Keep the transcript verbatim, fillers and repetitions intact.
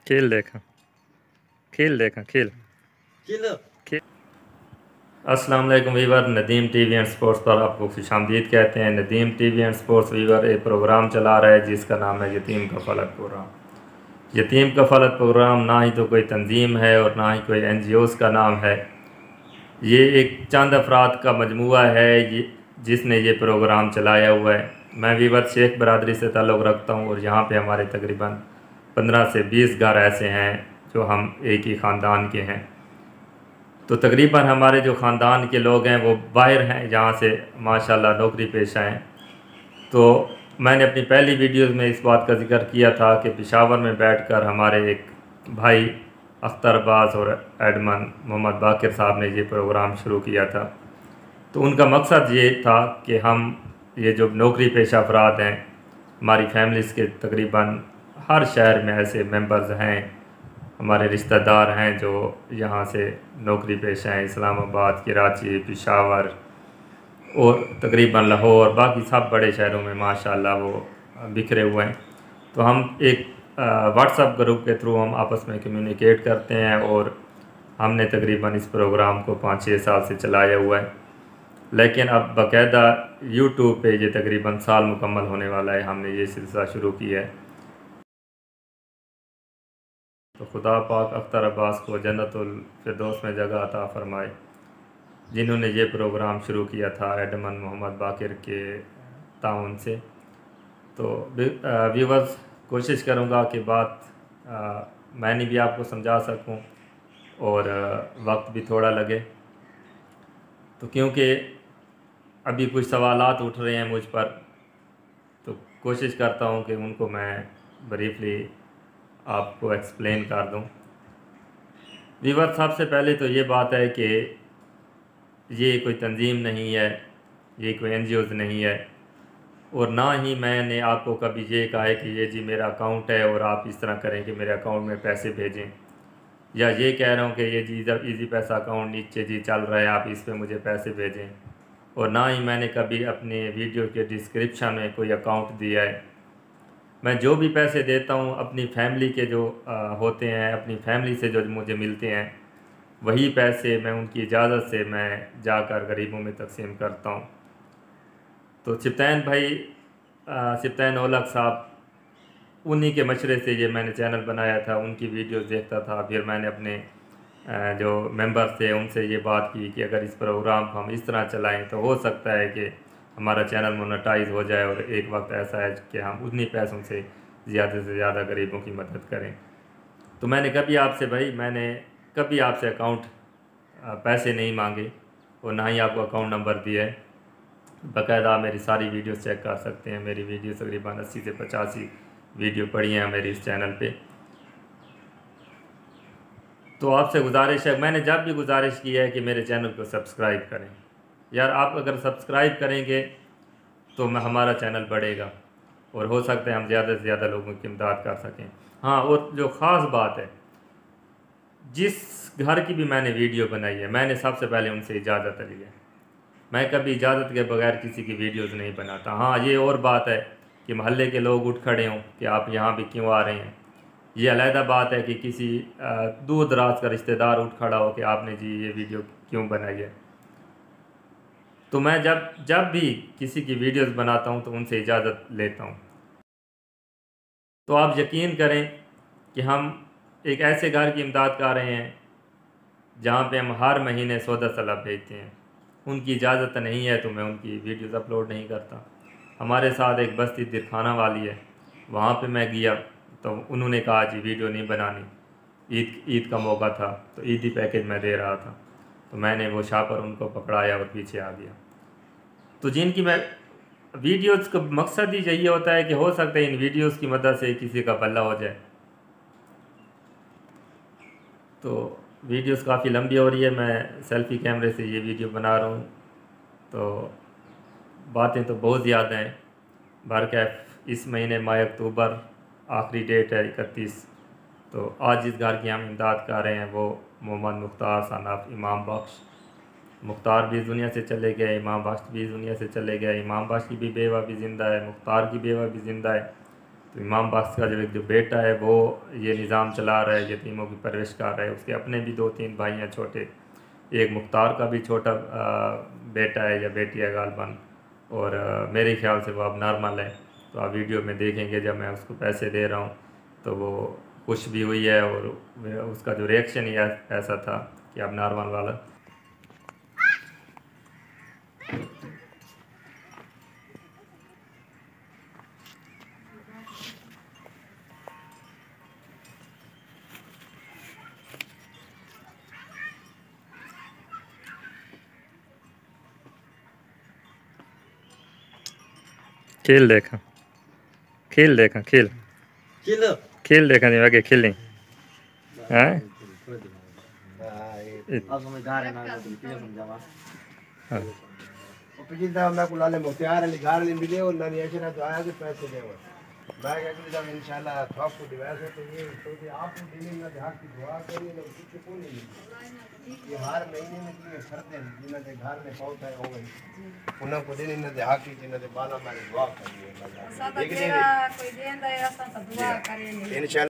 खेल देखा खेल देखा खेल खेलो खेल अस्सलाम वालेकुम viewer. Nadeem TV and sports पर आपको खुशामदीद कहते हैं। Nadeem TV and sports viewer एक प्रोग्राम चला रहा है जिसका नाम है यतीम कफ़ालत प्रोग्राम। यतीम कफ़ालत प्रोग्राम ना ही तो कोई तंजीम है और ना ही कोई एन जी ओज़ का नाम है। ये एक चंद अफराद का मजमूआ है ये जिसने ये प्रोग्राम चलाया हुआ है। मैं वीवर शेख बरदरी से ताल्लुक़ रखता हूँ और यहाँ पे हमारे तकरीबन पंद्रह से बीस घर ऐसे हैं जो हम एक ही ख़ानदान के हैं। तो तकरीबन हमारे जो ख़ानदान के लोग हैं वो बाहर हैं, जहाँ से माशाल्लाह नौकरी पेशा हैं। तो मैंने अपनी पहली वीडियोस में इस बात का जिक्र किया था कि पेशावर में बैठकर हमारे एक भाई अख्तर अब्बास और एडमन मोहम्मद बाकिर साहब ने ये प्रोग्राम शुरू किया था। तो उनका मकसद ये था कि हम ये जो नौकरी पेशा अफराद हैं, हमारी फैमिलीज़ के तकरीबन हर शहर में ऐसे मेंबर्स हैं, हमारे रिश्तेदार हैं जो यहाँ से नौकरी पेशा हैं, इस्लामाबाद, कराची, पेशावर और तकरीबन लाहौर, बाकी सब बड़े शहरों में माशाल्लाह वो बिखरे हुए हैं। तो हम एक व्हाट्सएप ग्रुप के थ्रू हम आपस में कम्युनिकेट करते हैं और हमने तकरीबन इस प्रोग्राम को पाँच छः साल से चलाया हुआ है। लेकिन अब बाकायदा यूट्यूब पे ये तकरीबन साल मुकम्मल होने वाला है, हमने ये सिलसिला शुरू किया है। तो खुदा पाक अख्तर अब्बास को जन्नतुल फिरदौस में जगह अता फ़रमाए, जिन्होंने ये प्रोग्राम शुरू किया था एडमन मोहम्मद बाकिर के ताउन से। तो व्यूवर्स, कोशिश करूँगा कि बात आ, मैंने भी आपको समझा सकूँ और वक्त भी थोड़ा लगे। तो क्योंकि अभी कुछ सवालात उठ रहे हैं मुझ पर, तो कोशिश करता हूँ कि उनको मैं ब्रीफली आपको एक्सप्लेन कर दूँ। व्यूवर्स, सबसे पहले तो ये बात है कि ये कोई तंजीम नहीं है, ये कोई एन जी ओज़ नहीं है और ना ही मैंने आपको कभी ये कहा है कि ये जी मेरा अकाउंट है और आप इस तरह करें कि मेरे अकाउंट में पैसे भेजें, या ये कह रहा हूँ कि ये जी जब इजी पैसा अकाउंट नीचे जी चल रहा है, आप इस पर मुझे पैसे भेजें। और ना ही मैंने कभी अपने वीडियो के डिस्क्रिप्शन में कोई अकाउंट दिया है। मैं जो भी पैसे देता हूँ अपनी फैमिली के जो आ, होते हैं, अपनी फैमिली से जो मुझे मिलते हैं, वही पैसे मैं उनकी इजाज़त से मैं जाकर गरीबों में तकसीम करता हूँ। तो सिप्तैन भाई, सिप्तैन ओलग साहब, उन्हीं के मशरे से ये मैंने चैनल बनाया था, उनकी वीडियोस देखता था। फिर मैंने अपने आ, जो मेंबर्स थे उनसे ये बात की कि अगर इस प्रोग्राम को हम इस तरह चलाएं तो हो सकता है कि हमारा चैनल मोनेटाइज हो जाए और एक वक्त ऐसा है कि हम उन्हीं पैसों से ज़्यादा से ज़्यादा गरीबों की मदद करें। तो मैंने कभी आपसे भाई मैंने कभी आपसे अकाउंट पैसे नहीं मांगे और ना ही आपको अकाउंट नंबर दिया है। बाकायदा मेरी सारी वीडियोस चेक कर सकते हैं। मेरी वीडियो तकरीबन अस्सी से पचासी वीडियो पड़ी हैं मेरी इस चैनल पे। तो आपसे गुजारिश है, मैंने जब भी गुजारिश की है कि मेरे चैनल को सब्सक्राइब करें। यार, आप अगर सब्सक्राइब करेंगे तो मैं हमारा चैनल बढ़ेगा और हो सकता है हम ज़्यादा से ज़्यादा लोगों की इमदाद कर सकें। हाँ, और जो ख़ास बात है, जिस घर की भी मैंने वीडियो बनाई है मैंने सबसे पहले उनसे इजाज़त ली है। मैं कभी इजाज़त के बगैर किसी की वीडियोस नहीं बनाता। हाँ, ये और बात है कि मोहल्ले के लोग उठ खड़े हों कि आप यहाँ भी क्यों आ रहे हैं। ये अलहदा बात है कि किसी दूर दराज का रिश्तेदार उठ खड़ा हो कि आपने जी ये वीडियो क्यों बनाई है। तो मैं जब जब भी किसी की वीडियोस बनाता हूँ तो उनसे इजाज़त लेता हूँ। तो आप यकीन करें कि हम एक ऐसे घर की इमदाद कर रहे हैं जहाँ पे हम हर महीने सौदा सलाब भेजते हैं। उनकी इजाज़त नहीं है तो मैं उनकी वीडियोस अपलोड नहीं करता। हमारे साथ एक बस्ती दिरखाना वाली है, वहाँ पे मैं गया तो उन्होंने कहा जी वीडियो नहीं बनानी, ईद ईद का मौका था तो ईदी पैकेज मैं दे रहा था। तो मैंने वो शापर उनको पकड़ाया और पीछे आ गया। तो जिनकी मैं वीडियोस का मकसद ही यही होता है कि हो सकता है इन वीडियोस की मदद से किसी का भला हो जाए। तो वीडियोस काफ़ी लंबी हो रही है, मैं सेल्फ़ी कैमरे से ये वीडियो बना रहा हूँ। तो बातें तो बहुत ज़्यादा हैं। बहरकैफ इस महीने माह अक्टूबर आखिरी डेट है इकतीस। तो आज जिस घर की हम इमदाद कर रहे हैं वो मोहम्मद मुख्तार सन ऑफ इमाम बख्श। मुख्तार भी इस दुनिया से चले गए, इमाम बख्श भी इस दुनिया से चले गए। इमाम बख्श की भी बेवा भी ज़िंदा है, मुख्तार की बेवा भी ज़िंदा है। तो इमाम बख्श का जो एक जो बेटा है वो ये निज़ाम चला रहा है, यतीमों की परवरिश कर रहा है। उसके अपने भी दो तीन भाई हैं छोटे, एक मुख्तार का भी छोटा बेटा है या बेटी है गालबन, और आ, मेरे ख्याल से वो अब नॉर्मल है। तो आप वीडियो में देखेंगे जब मैं उसको पैसे दे रहा हूँ तो वो खुश भी हुई है, और उसका जो रिएक्शन ही ऐसा था कि अब नॉर्मल वाला। खेल देखा खेल देखा खेल खेल देखा नहीं आगे खेलें हैं मुख्तियार अली घर मिले और ना ऐसे तो आया कि पैसे दे मैं अगली दफा इंशाल्लाह थोक को डिवाइस है तो ये तो आप देने ना ध्यान की दुआ करिए ना कुछ को नहीं ये हर महीने में ये खरीदे जिन्हों के घर में पहुंचा हो गई उन्हें को देने ना ध्यान की जिन्हों के बाला मारे दुआ करिए कोई देंदा है असा दुआ करेंगे इंशाल्लाह।